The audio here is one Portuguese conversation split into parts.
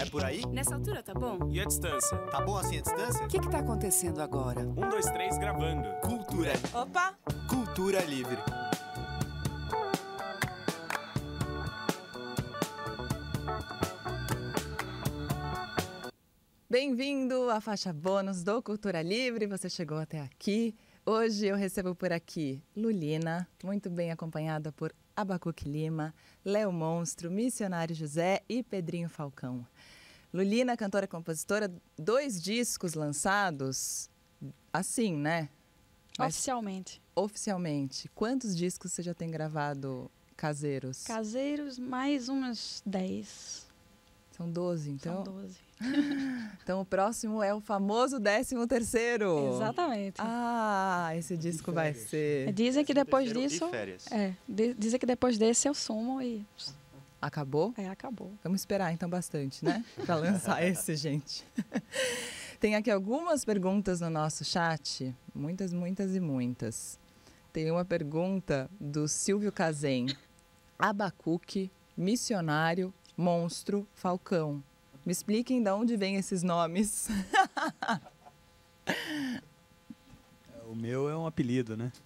por aí? Nessa altura tá bom? E a distância? Tá bom assim a distância? O que tá acontecendo agora? 1, 2, 3, gravando. Cultura. Opa! Cultura livre. Bem-vindo à faixa bônus do Cultura Livre. Você chegou até aqui. Hoje eu recebo por aqui Lulina, muito bem acompanhada por Abacuque Lima, Léo Monstro, Missionário José e Pedrinho Falcão. Lulina, cantora e compositora, 2 discos lançados, assim, né? Oficialmente. Oficialmente. Quantos discos você já tem gravado caseiros? Caseiros, mais uns 10. São 12, então? São 12. Então o próximo é o famoso 13º. Exatamente. Ah, esse disco vai ser... Dizem que depois 13º disso... e férias. Dizem que depois desse eu sumo e... Acabou? Acabou. Vamos esperar então bastante, né? Para lançar esse, gente. Tem aqui algumas perguntas no nosso chat. Muitas, muitas e muitas. Tem uma pergunta do Silvio Cazem. Abacuque, Missionário, Monstro, Falcão. Me expliquem de onde vêm esses nomes. O meu é um apelido, né?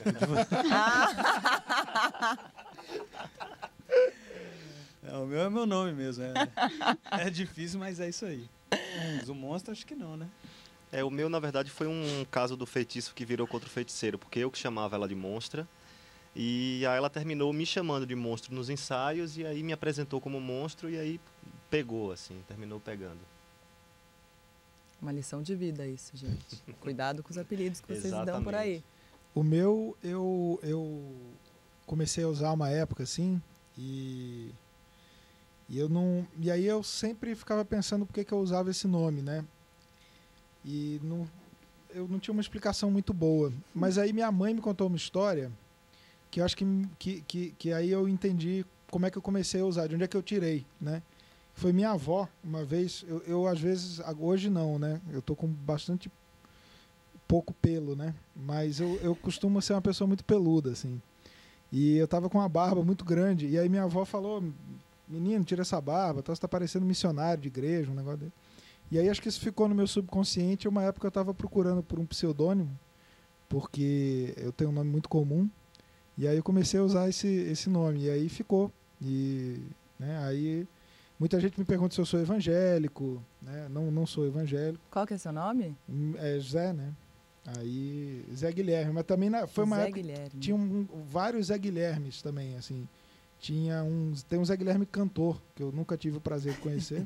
O meu é meu nome mesmo. É difícil, mas é isso aí. Mas o monstro acho que não, né? O meu, na verdade, foi um caso do feitiço que virou contra o feiticeiro, porque eu que chamava ela de monstra. E aí ela terminou me chamando de monstro nos ensaios e aí me apresentou como monstro e aí pegou, assim, terminou pegando. Uma lição de vida isso, gente. Cuidado com os apelidos que vocês dão por aí. O meu, eu comecei a usar uma época, assim, e eu não... E aí eu sempre ficava pensando por que eu usava esse nome, né? E eu não tinha uma explicação muito boa. Mas aí minha mãe me contou uma história que eu acho que aí eu entendi como é que eu comecei a usar, de onde é que eu tirei, né? Foi minha avó, uma vez, eu às vezes, hoje não, né? Eu tô com bastante pouco pelo, né? Mas eu costumo ser uma pessoa muito peluda, assim. E eu tava com uma barba muito grande, e aí minha avó falou, menino, tira essa barba, você tá parecendo missionário de igreja, um negócio dele. E aí acho que isso ficou no meu subconsciente, uma época eu tava procurando por um pseudônimo, porque eu tenho um nome muito comum, e aí eu comecei a usar esse nome, e aí ficou. E, né, aí muita gente me pergunta se eu sou evangélico, né? Não sou evangélico. Qual que é seu nome? É Zé, né? Aí, Zé Guilherme, mas também foi uma Zé época, Guilherme. Tinha vários Zé Guilhermes também, assim. Tem um Zé Guilherme cantor, que eu nunca tive o prazer de conhecer.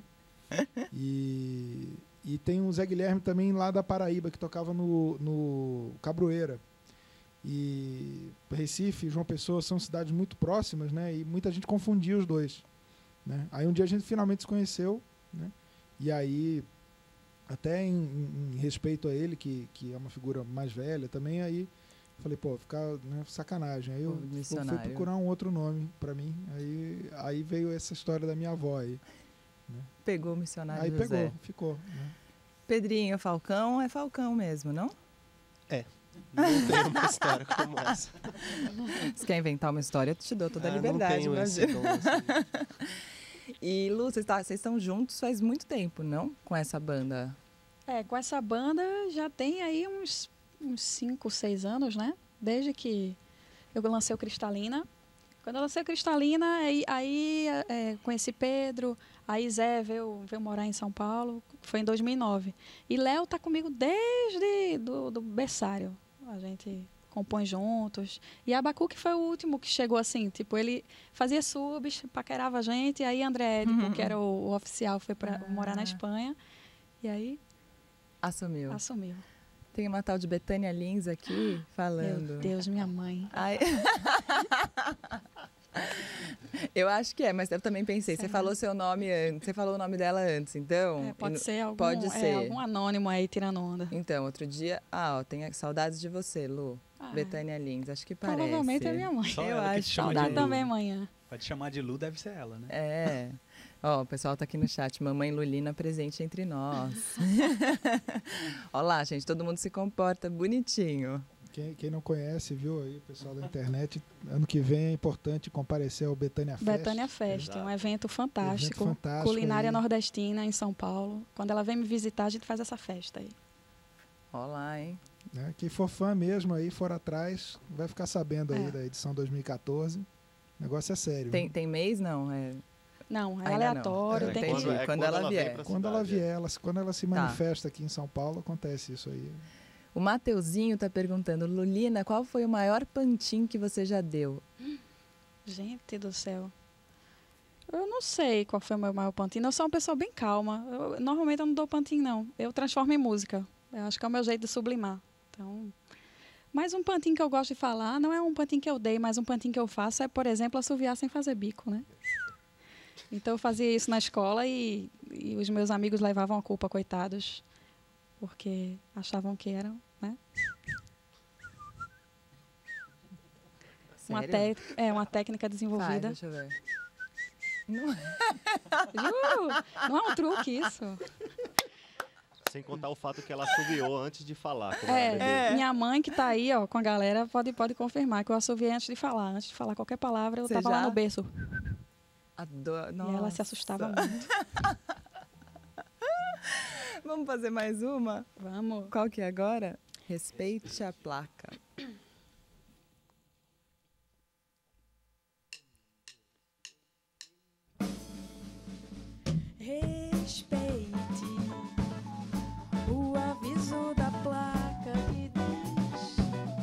E tem um Zé Guilherme também lá da Paraíba, que tocava no Cabroeira. E Recife e João Pessoa são cidades muito próximas, né? E muita gente confundia os dois, né? Aí um dia a gente finalmente se conheceu, né? E aí, até em respeito a ele, que é uma figura mais velha também, aí falei, pô, ficar, né, sacanagem. Aí eu fui procurar um outro nome pra mim, aí veio essa história da minha avó aí, né? Pegou o missionário Aí José. pegou, ficou, né? Pedrinho Falcão é Falcão mesmo, não? Não tenho uma história como essa. Se quer inventar uma história, eu te dou toda a liberdade. Não tenho esse dom, assim. E Lu, vocês estão juntos faz muito tempo, não? Com essa banda? Com essa banda já tem aí uns 5, 6 anos, né? Desde que eu lancei o Cristalina. Quando eu lancei o Cristalina, aí conheci Pedro, aí Zé veio morar em São Paulo, foi em 2009. E Léo tá comigo desde do berçário. A gente compõe juntos. E Abacuque foi o último que chegou assim, tipo, ele fazia subs, paquerava a gente, e aí André Édipo, que era o oficial, foi para morar na Espanha. E aí... Assumiu. Assumiu. Tem uma tal de Betânia Lins aqui falando. Meu Deus, minha mãe. Ai. Eu acho que mas eu também pensei. Você falou seu nome antes, você falou o nome dela antes, então. Pode ser algum, pode ser algum anônimo aí tirando onda. Então, outro dia, tem saudades de você, Lu. Betânia Lins, acho que parece. Provavelmente é minha mãe. Só eu ela que acho. te chama Saudade de também, Lu. manhã. Pode chamar de Lu, deve ser ela, né? O pessoal tá aqui no chat. Mamãe Lulina presente entre nós. Olha lá, gente, todo mundo se comporta bonitinho. Quem não conhece, viu aí, o pessoal da internet, ano que vem é importante comparecer ao Betânia Fest. Betânia Fest, Exato. um evento fantástico. Evento fantástico Culinária aí. nordestina em São Paulo. Quando ela vem me visitar, a gente faz essa festa aí. Olá, hein? Né? Quem for fã mesmo aí, for atrás, vai ficar sabendo aí É. da edição 2014. O negócio é sério. Tem mês, não? Não, é Ainda aleatório. não. Tem Entendi. que... Quando ela vier. vem pra Quando ela cidade, vier, quando ela se manifesta aqui em São Paulo, acontece isso aí. O Mateuzinho tá perguntando, Lulina, qual foi o maior pantin que você já deu? Gente do céu. Eu não sei qual foi o meu maior pantin. Eu sou uma pessoa bem calma. Normalmente eu não dou pantin, não. Eu transformo em música. Eu acho que é o meu jeito de sublimar. Então, mas um pantin que eu gosto de falar não é um pantin que eu dei, mas um pantin que eu faço é, por exemplo, assoviar sem fazer bico, né? Então eu fazia isso na escola e os meus amigos levavam a culpa, coitados, porque achavam que eram, né? Sério? Uma técnica Faz, desenvolvida. deixa eu ver. Não- Juro, não é um truque isso. Sem contar o fato que ela assoviou antes de falar. quando ela bebeu. Minha mãe que tá aí, ó, com a galera, pode confirmar que eu assoviei antes de falar. Antes de falar qualquer palavra, eu Você tava lá já? no berço. Adoro. E ela se assustava Nossa. muito. Vamos fazer mais uma? Vamos. Qual que é agora? Respeite a placa. Respeite o aviso da placa que diz: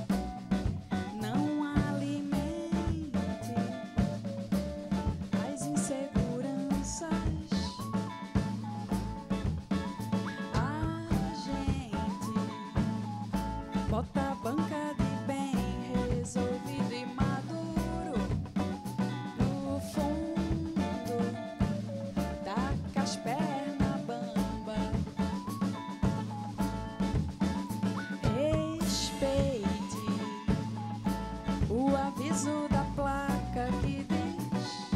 não alimente as inseguranças. A gente bota a banca de bem resolvido e maduro no fundo. Taca as pernas bamba. Respeite o aviso da placa que diz: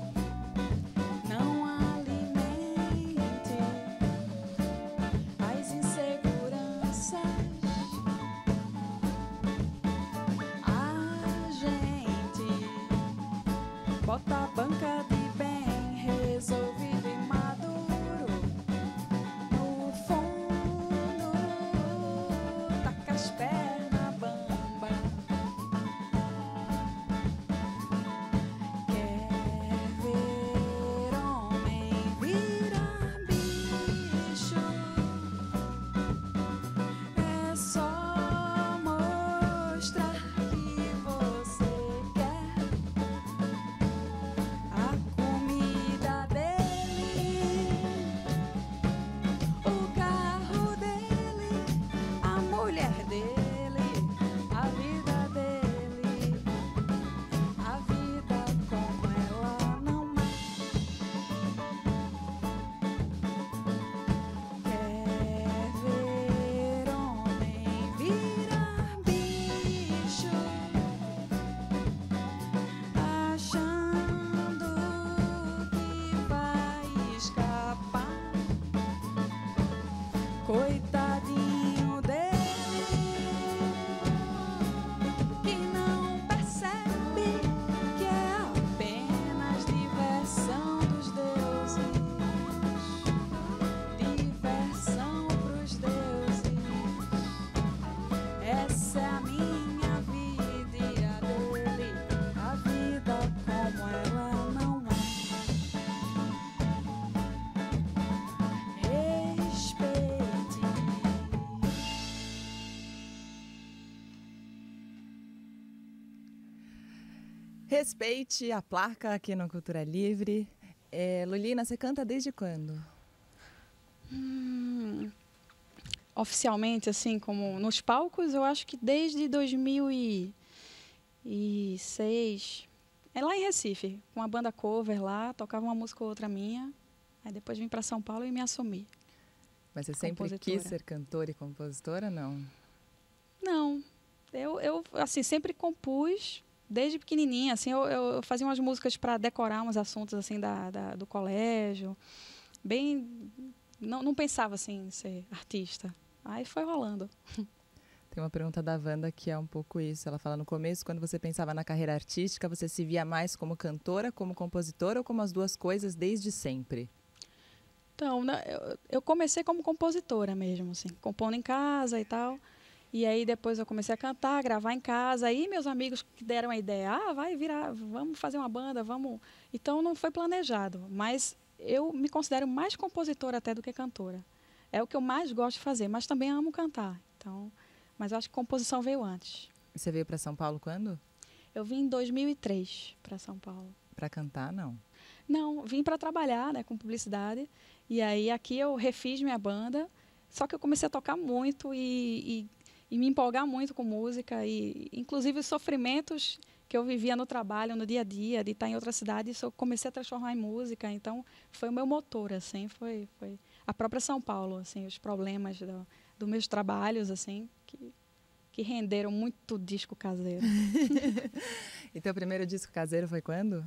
não alimente as inseguranças. A gente bota a banca de bem resolvido e maduro no fundo. Taca as pernas bamba. Quer ver homem virar bicho? É só mostrar que você quer a comida dele, o carro dele, a mulher dele, a vida dele, a vida como ela não é. Quer ver homem virar bicho, achando que vai escapar. Coitadinho dele, que não percebe que é apenas diversão dos deuses. Diversão pros deuses. Essa é a minha vida e a dele, a vida como ela não é. Respeite. Respeite a placa aqui no Cultura Livre. Lulina, você canta desde quando? Oficialmente, assim, como nos palcos, eu acho que desde 2006. É lá em Recife, com uma banda cover lá, tocava uma música ou outra minha. Aí depois vim para São Paulo e me assumi. Mas você sempre Compositora. quis ser cantora e compositora, não? Não, eu assim, sempre compus desde pequenininha. Assim, eu fazia umas músicas para decorar uns assuntos assim do colégio. Bem, não pensava assim em ser artista. Aí foi rolando. Tem uma pergunta da Wanda que é um pouco isso. Ela fala, no começo, quando você pensava na carreira artística, você se via mais como cantora, como compositora ou como as duas coisas desde sempre? Então, né, eu comecei como compositora mesmo, assim, compondo em casa e tal. E aí depois eu comecei a cantar, gravar em casa. Aí meus amigos que deram a ideia, vai virar, vamos fazer uma banda, vamos. Então não foi planejado, mas eu me considero mais compositora até do que cantora. É o que eu mais gosto de fazer, mas também amo cantar. Então, mas eu acho que composição veio antes. Você veio para São Paulo quando? Eu vim em 2003 para São Paulo. Para cantar, não? Não, vim para trabalhar, né, com publicidade. E aí aqui eu refiz minha banda, só que eu comecei a tocar muito e me empolgar muito com música. E inclusive os sofrimentos que eu vivia no trabalho, no dia a dia, de estar em outra cidade, isso eu comecei a transformar em música. Então foi o meu motor, assim, foi a própria São Paulo, assim, os problemas dos meus trabalhos, assim, que renderam muito disco caseiro. E teu primeiro disco caseiro foi quando?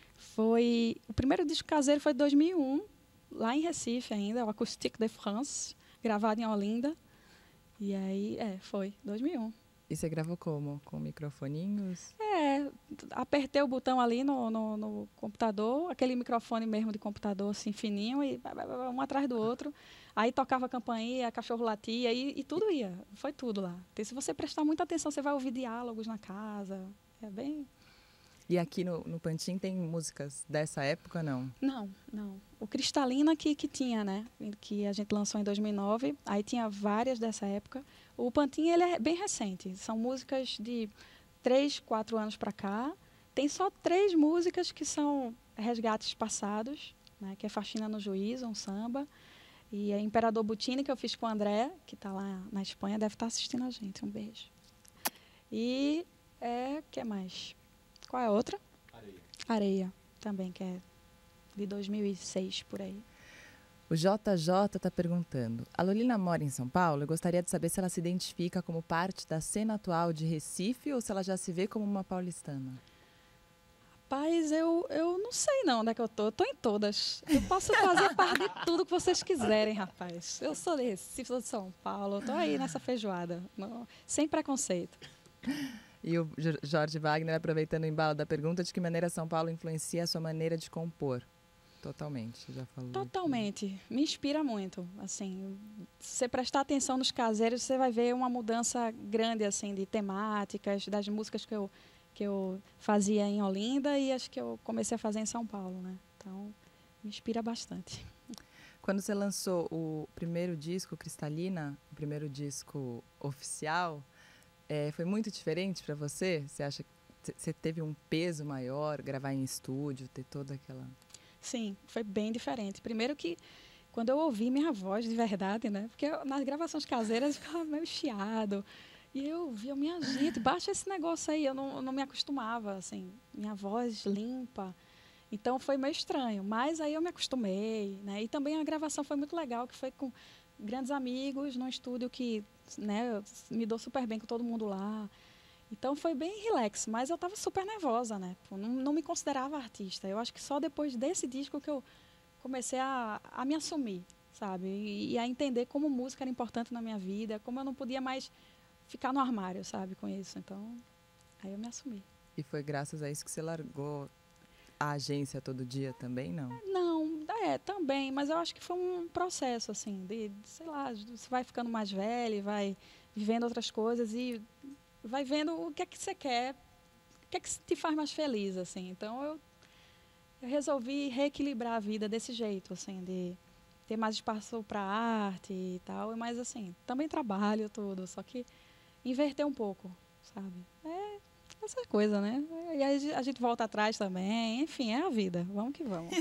O primeiro disco caseiro foi em 2001, lá em Recife ainda, o Acoustique de France, gravado em Olinda. E aí, foi 2001. E você gravou como? Com microfoninhos? Apertei o botão ali no computador, aquele microfone mesmo de computador, assim, fininho, e um atrás do outro. Aí tocava a campainha, cachorro latia, e tudo ia. Foi tudo lá. Então, se você prestar muita atenção, você vai ouvir diálogos na casa. É bem... E aqui no Pantin tem músicas dessa época, não? Não. O Cristalina que tinha, né? Que a gente lançou em 2009. Aí tinha várias dessa época. O Pantin, ele é bem recente. São músicas de 3, 4 anos para cá. Tem só 3 músicas que são resgates passados, né? Que é Faxina no Juízo, um samba. E é Imperador Butini, que eu fiz com o André, que está lá na Espanha, deve estar assistindo a gente. Um beijo. E o que mais? Qual é a outra? Areia, também, que é de 2006, por aí. O JJ está perguntando, a Lulina mora em São Paulo? Eu gostaria de saber se ela se identifica como parte da cena atual de Recife ou se ela já se vê como uma paulistana. Rapaz, eu não sei não onde é que eu tô. Eu tô em todas. Eu posso fazer parte de tudo que vocês quiserem, rapaz. Eu sou de Recife, sou de São Paulo. Eu tô aí nessa feijoada, sem preconceito. E o Jorge Wagner, aproveitando o embalo da pergunta, de que maneira São Paulo influencia a sua maneira de compor? Totalmente, já falou. Totalmente. Aqui. Me inspira muito. Assim, se você prestar atenção nos caseiros, você vai ver uma mudança grande assim, de temáticas, das músicas que eu fazia em Olinda e as que eu comecei a fazer em São Paulo, né? Então, me inspira bastante. Quando você lançou o primeiro disco, Cristalina, o primeiro disco oficial, foi muito diferente para você? Você acha que você teve um peso maior, gravar em estúdio, ter toda aquela... Sim, foi bem diferente. Primeiro que, quando eu ouvi minha voz de verdade, né? Porque nas gravações caseiras eu ficava meio chiado. E eu via, minha gente, baixa esse negócio aí. Eu não me acostumava, assim, minha voz limpa. Então foi meio estranho. Mas aí eu me acostumei, né? E também a gravação foi muito legal, que foi com grandes amigos, num estúdio que... né, me dou super bem com todo mundo lá. Então foi bem relax, mas eu estava super nervosa, né? Não me considerava artista. Eu acho que só depois desse disco que eu comecei a me assumir, sabe? E a entender como música era importante na minha vida, como eu não podia mais ficar no armário, sabe, com isso. Então, aí eu me assumi. E foi graças a isso que você largou a agência todo dia também, não? Não, também, mas eu acho que foi um processo, assim, sei lá, você vai ficando mais velho, vai vivendo outras coisas e vai vendo o que é que você quer, o que é que te faz mais feliz, assim. Então, eu resolvi reequilibrar a vida desse jeito, assim, de ter mais espaço para arte e tal, mas, assim, também trabalho tudo, só que inverter um pouco, sabe? Essa coisa, né? E aí a gente volta atrás também. Enfim, é a vida. Vamos que vamos.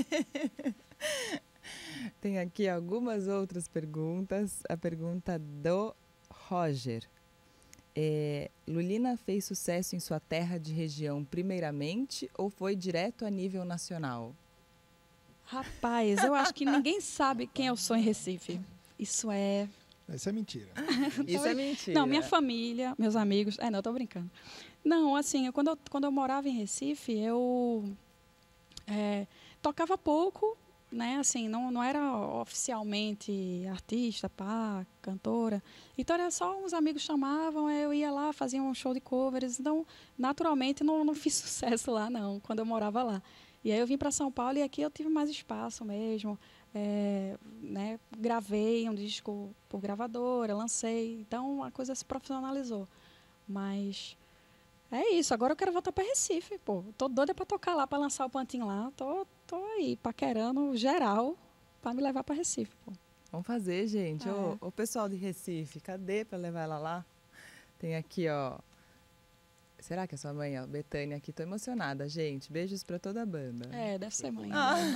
Tem aqui algumas outras perguntas. A pergunta do Roger. Lulina fez sucesso em sua terra de região primeiramente ou foi direto a nível nacional? Rapaz, eu acho que ninguém sabe quem eu sou em Recife. Isso é mentira. Isso é mentira. Não, minha família, meus amigos... não, tô brincando. Não, assim, quando eu morava em Recife, eu tocava pouco, né, assim, não era oficialmente artista, pá, cantora. Então era só uns amigos chamavam, eu ia lá, fazia um show de covers. Então, naturalmente, não fiz sucesso lá, não, quando eu morava lá. E aí eu vim para São Paulo e aqui eu tive mais espaço mesmo. Né, gravei um disco por gravadora, lancei. Então a coisa se profissionalizou. Mas é isso. Agora eu quero voltar para Recife, pô. Tô doida para tocar lá, para lançar o Pantin lá. Tô aí paquerando geral para me levar para Recife, pô. Vamos fazer, gente. O pessoal de Recife, cadê para levar ela lá? Tem aqui, ó. Será que é sua mãe, ó? Betânia aqui. Tô emocionada, gente. Beijos para toda a banda. Deve ser mãe.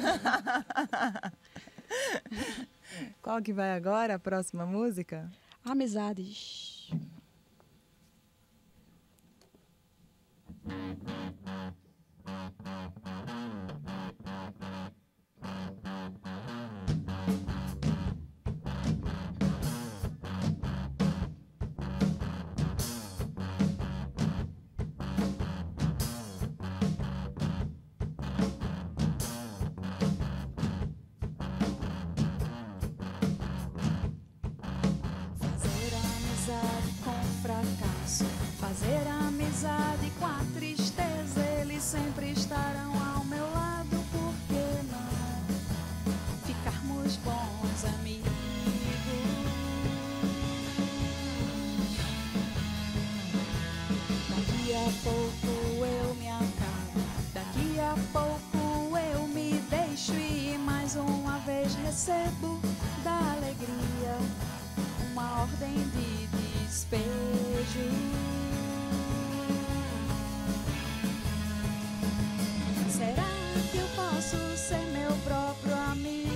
Qual que vai agora, a próxima música? Amizades. Fazer amizade com a tristeza, eles sempre estarão ao meu lado. Por que não ficarmos bons amigos? Daqui a pouco eu me acabo, daqui a pouco eu me deixo e mais uma vez recebo da alegria uma ordem de despejo. Será que eu posso ser meu próprio amigo?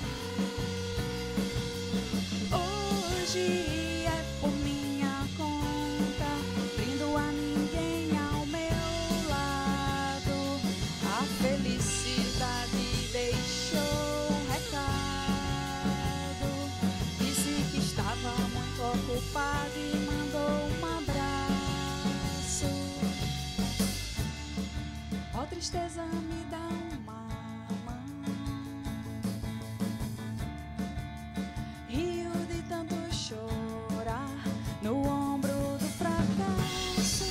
Hoje é por minha conta, brindo a ninguém ao meu lado. A felicidade deixou um recado, disse que estava muito ocupado e mandou um abraço. Ó, tristeza, me dá uma mão. Rio de tanto chorar no ombro do fracasso.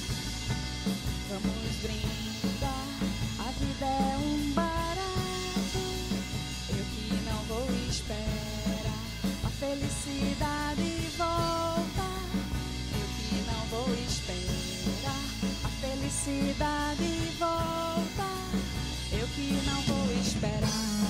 Vamos brindar, a vida é um barato. Eu que não vou esperar a felicidade voltar. Eu que não vou esperar a felicidade voltar. Eu que não vou esperar.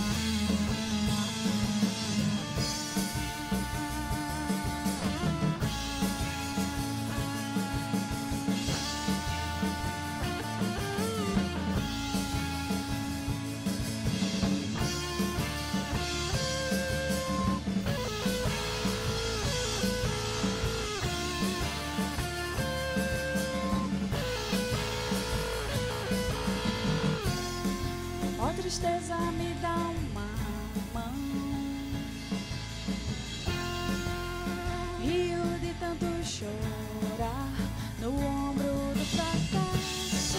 Ó, tristeza, me dá uma mão. Rio de tanto chorar no ombro do fracasso.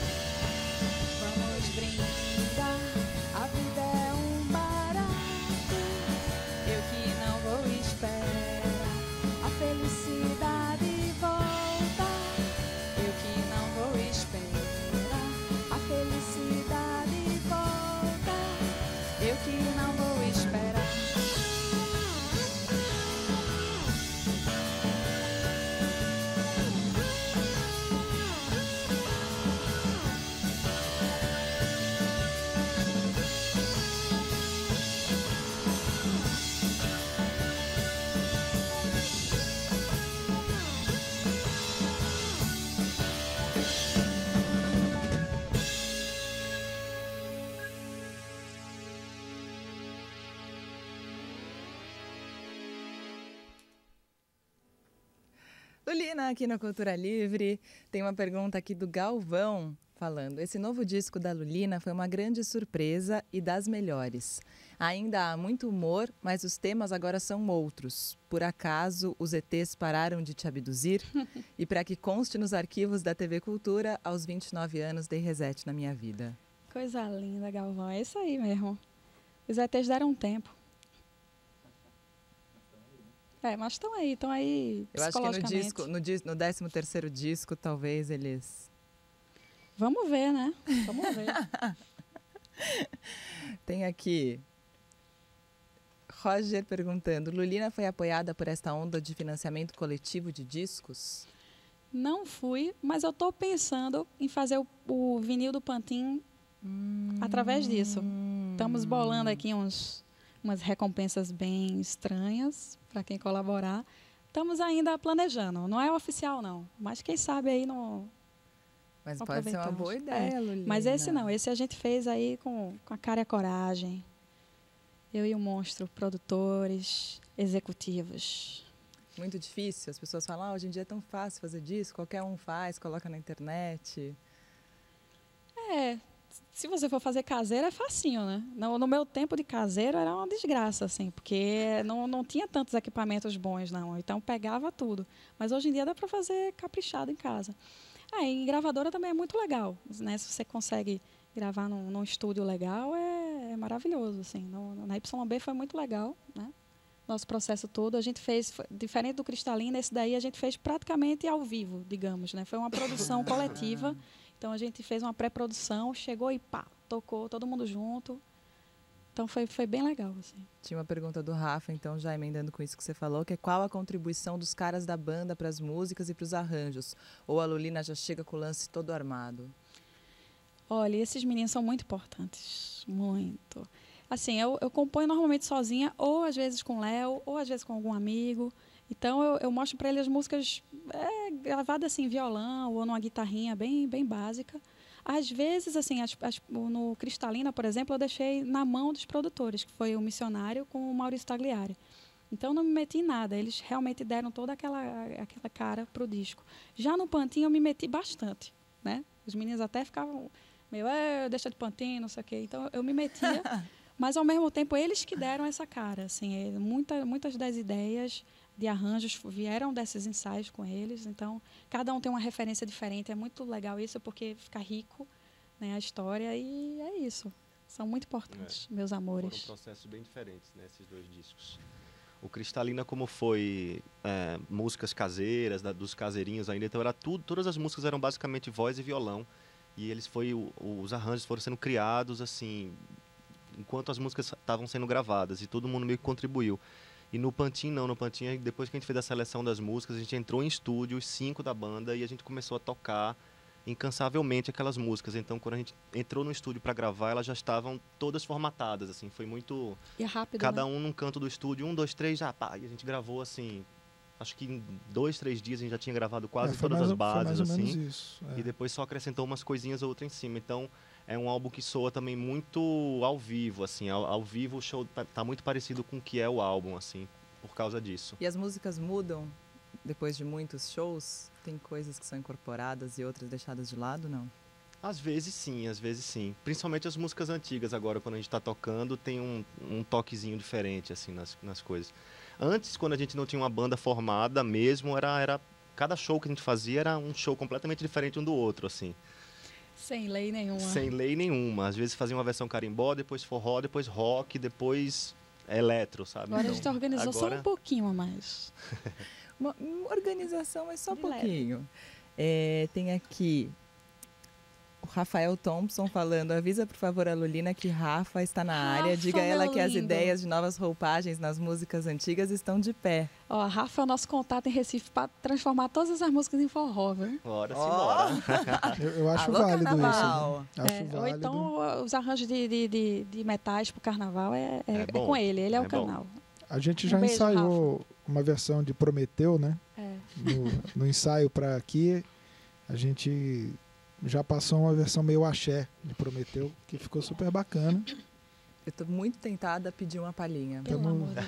Vamos brindar, a vida é um barato. Eu que não vou esperar a felicidade voltar. Eu que não vou esperar a felicidade voltar. Eu que não vou esperar. Lulina, aqui na Cultura Livre, tem uma pergunta aqui do Galvão, falando: esse novo disco da Lulina foi uma grande surpresa e das melhores. Ainda há muito humor, mas os temas agora são outros. Por acaso os ETs pararam de te abduzir? E para que conste nos arquivos da TV Cultura, aos 29 anos dei reset na minha vida. Coisa linda, Galvão. É isso aí mesmo. Os ETs deram um tempo. Mas estão aí Eu acho que psicologicamente. no 13º disco, talvez eles... Vamos ver, né? Vamos ver. Tem aqui Roger perguntando, Lulina foi apoiada por esta onda de financiamento coletivo de discos? Não fui, mas eu estou pensando em fazer o vinil do Pantin através disso. Estamos bolando aqui umas recompensas bem estranhas para quem colaborar. Estamos ainda planejando. Não é oficial, não. Mas quem sabe aí no... Mas pode ser uma boa ideia, Lulina. Mas esse não. Esse a gente fez aí com a cara e a coragem. Eu e o Monstro, produtores, executivos. Muito difícil. As pessoas falam, hoje em dia é tão fácil fazer disco. Qualquer um faz, coloca na internet. Se você for fazer caseiro, é facinho, né? No meu tempo de caseiro era uma desgraça, assim, porque não tinha tantos equipamentos bons, não. Então, pegava tudo. Mas hoje em dia dá para fazer caprichado em casa. E gravadora também é muito legal, né? Se você consegue gravar num estúdio legal, é maravilhoso, assim. Na YB foi muito legal, né? Nosso processo todo, a gente fez, diferente do Cristalina, esse daí a gente fez praticamente ao vivo, digamos, né? Foi uma produção coletiva. Então, a gente fez uma pré-produção, chegou e pá, tocou todo mundo junto. Então, foi bem legal, assim. Tinha uma pergunta do Rafa, então, já emendando com isso que você falou, que é qual a contribuição dos caras da banda para as músicas e para os arranjos? Ou a Lulina já chega com o lance todo armado? Olha, esses meninos são muito importantes, muito. Assim, eu componho normalmente sozinha, ou às vezes com o Léo, ou às vezes com algum amigo. Então, eu mostro para ele as músicas gravadas assim, em violão ou numa guitarrinha bem, bem básica. Às vezes, assim, no Cristalina, por exemplo, eu deixei na mão dos produtores, que foi o Missionário com o Maurício Tagliari. Então, não me meti em nada. Eles realmente deram toda aquela cara para o disco. Já no Pantin, eu me meti bastante, né? Os meninos até ficavam meio, deixa de Pantin, não sei o quê. Então, eu me metia, mas, ao mesmo tempo, eles que deram essa cara. Assim, muitas das ideias de arranjos vieram desses ensaios com eles, então cada um tem uma referência diferente, é muito legal isso porque fica rico, né, a história, e é isso, são muito importantes, meus amores. Foram processos bem diferentes, né, esses dois discos. O Cristalina, como foi músicas caseiras, dos caseirinhos ainda, então era todas as músicas eram basicamente voz e violão, e os arranjos foram sendo criados assim, enquanto as músicas estavam sendo gravadas, e todo mundo meio que contribuiu. E no Pantin, não. No Pantin, depois que a gente fez a seleção das músicas, a gente entrou em estúdio, os 5 da banda, e a gente começou a tocar incansavelmente aquelas músicas. Então, quando a gente entrou no estúdio para gravar, elas já estavam todas formatadas, assim. Foi muito... E rápido, cada né? um num canto do estúdio, 1, 2, 3, já pá. E a gente gravou, assim... Acho que em 2, 3 dias a gente já tinha gravado quase todas as bases, foi mais ou assim. menos isso. E depois só acrescentou umas coisinhas ou outra em cima. Então, é um álbum que soa também muito ao vivo, assim. Ao vivo o show tá muito parecido com o que é o álbum, assim, por causa disso. E as músicas mudam depois de muitos shows? Tem coisas que são incorporadas e outras deixadas de lado, não? Às vezes sim. Principalmente as músicas antigas agora, quando a gente está tocando, tem um toquezinho diferente, assim, nas coisas. Antes, quando a gente não tinha uma banda formada mesmo, era cada show que a gente fazia era um show completamente diferente um do outro, assim. Sem lei nenhuma. Sem lei nenhuma. Às vezes fazia uma versão carimbó, depois forró, depois rock, depois eletro, sabe? Agora a gente organizou só um pouquinho a mais. Uma organização é só um De pouquinho. Tem aqui o Rafael Thompson falando, avisa por favor a Lulina que Rafa está na área, diga a ela que as ideias de novas roupagens nas músicas antigas estão de pé. Ó, a Rafa é o nosso contato em Recife para transformar todas as músicas em forró, viu? Bora, simbora. Eu acho Alô, válido carnaval. isso. Acho válido. Ou então os arranjos de metais pro carnaval é bom. com ele é o bom. canal. A gente já beijo, ensaiou uma versão de Prometeu, né? É. No ensaio para aqui, a gente já passou uma versão meio axé de Prometeu, que ficou super bacana. Eu estou muito tentada a pedir uma palhinha. Pelo Tamo- amor de Deus.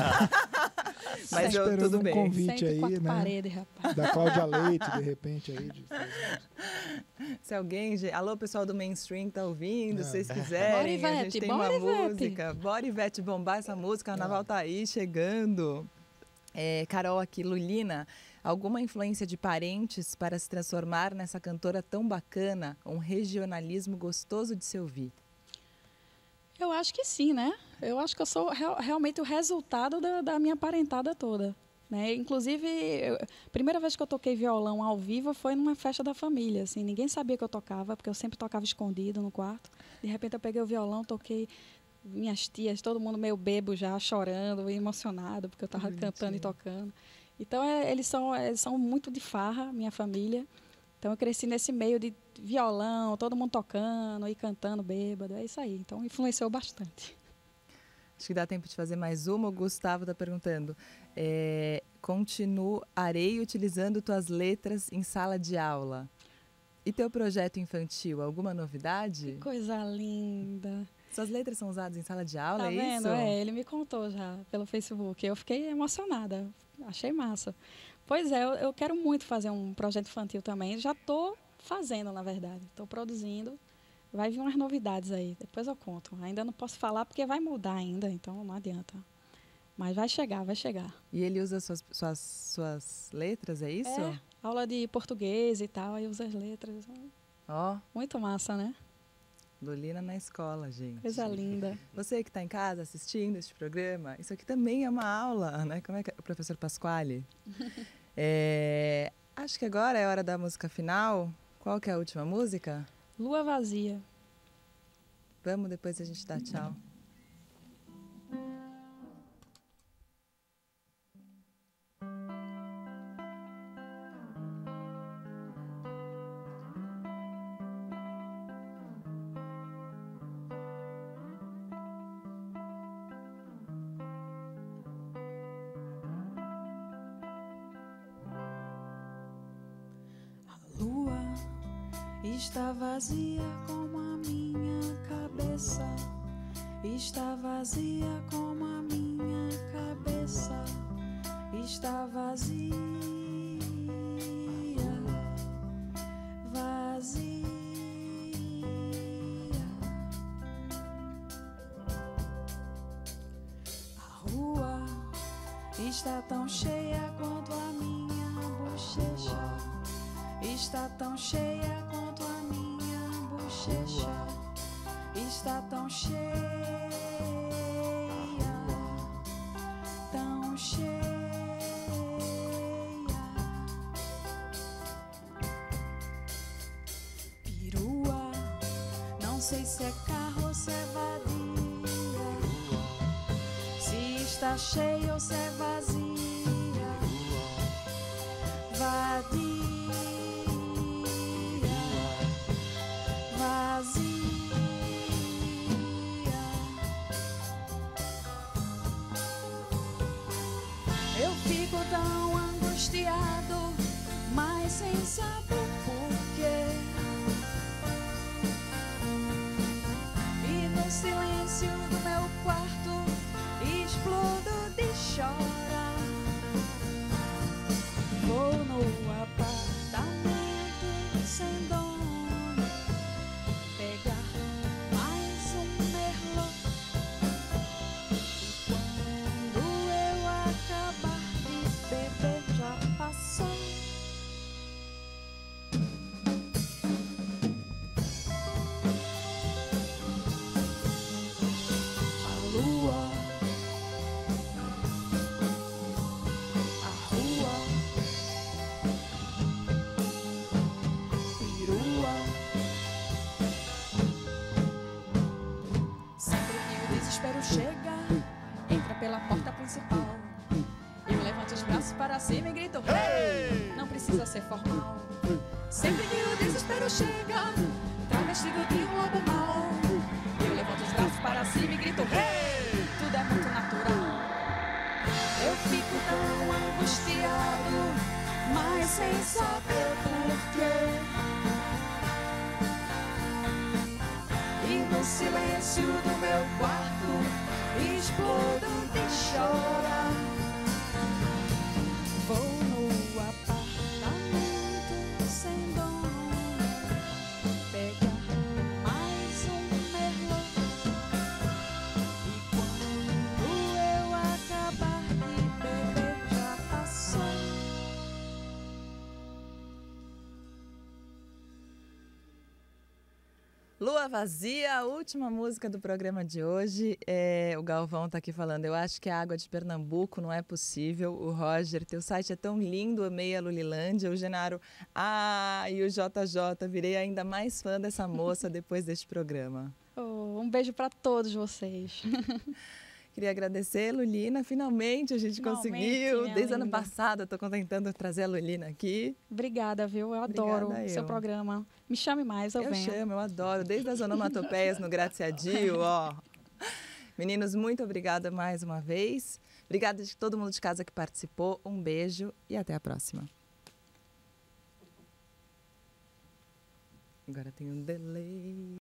Mas eu, esperando tudo um bem. convite Senta aí, em quatro né? paredes, rapaz. Da Cláudia Leite, de repente, aí. De fazer. Se alguém... Alô, pessoal do Mainstream que tá ouvindo, se vocês Bora, quiserem, a Ivete, gente tem bora, uma Ivete. música. Bora, Ivete, bombar essa música. Carnaval tá aí, chegando. Carol aqui, Lulina, alguma influência de parentes para se transformar nessa cantora tão bacana? Um regionalismo gostoso de se ouvir. Eu acho que sim, né? Eu acho que eu sou realmente o resultado da minha parentada toda. Né? Inclusive, a primeira vez que eu toquei violão ao vivo foi numa festa da família. Assim, ninguém sabia que eu tocava, porque eu sempre tocava escondido no quarto. De repente, eu peguei o violão, toquei, minhas tias, todo mundo meio bebo já, chorando, emocionado, porque eu estava cantando e tocando. Então, eles são muito de farra, minha família. Então, eu cresci nesse meio de violão, todo mundo tocando e cantando bêbado. É isso aí. Então, influenciou bastante. Acho que dá tempo de fazer mais uma. O Gustavo está perguntando. Continuarei utilizando tuas letras em sala de aula. E teu projeto infantil, alguma novidade? Que coisa linda. Suas letras são usadas em sala de aula, Tá é vendo? isso? Ele me contou já pelo Facebook. Eu fiquei emocionada. Achei massa. Pois é, eu quero muito fazer um projeto infantil também. Já estou fazendo, na verdade. Estou produzindo. Vai vir umas novidades aí. Depois eu conto. Ainda não posso falar porque vai mudar ainda, então não adianta. Mas vai chegar, vai chegar. E ele usa suas letras, é isso? É, aula de português e tal, aí usa as letras. Ó, Muito massa, né? Lulina na escola, gente. Coisa linda. Você que está em casa assistindo este programa, isso aqui também é uma aula, né? Como é que é, o professor Pasquale? Acho que agora é hora da música final. Qual que é a última música? Lua Vazia. Vamos, depois a gente dá tchau. Está vazia como a minha cabeça. Está vazia como a minha cabeça. Está vazia, vazia. A rua está tão cheia quanto a minha bochecha. Está tão cheia quanto a minha bochecha. Está tão cheia, tão cheia. Perua, não sei se é carro ou se é vadia. Se está cheia ou se é vazia. Vadia. Eu fico tão angustiado, mas sem saber porquê. E no silêncio do meu quarto explodo de chorar. Vou no apartamento sem dono pegar mais um merlot. E quando eu acabar de beber já passou. A lua, a rua, perua. Sempre que o desespero chega, entra pela porta principal. Eu levanto os braços para cima e grito hey! Não precisa ser formal. Sempre que o desespero chega, travestido de um lobo mau. Eu levanto os braços para cima e grito hey! Tudo é muito natural. Eu fico tão angustiado, mas sem saber porquê. E no silêncio do meu quarto explodo de chorar. Vou no apartamento sem dono pegar mais um merlot. E quando eu acabar de beber já passou. Lua Vazia, a última música do programa de hoje. O Galvão tá aqui falando, eu acho que a água de Pernambuco não é possível. O Roger, teu site é tão lindo, amei a Lulilândia. O Genaro, e o JJ, virei ainda mais fã dessa moça depois deste programa. Um beijo para todos vocês. Queria agradecer, Lulina. Finalmente a gente conseguiu. Minha Desde linda. ano passado eu estou tentando trazer a Lulina aqui. Obrigada, viu? Eu adoro Obrigada, seu programa. Me chame mais, eu venho. Eu adoro. Desde as onomatopeias no Graciadio, ó. Meninos, muito obrigada mais uma vez. Obrigada de todo mundo de casa que participou. Um beijo e até a próxima. Agora tem um delay.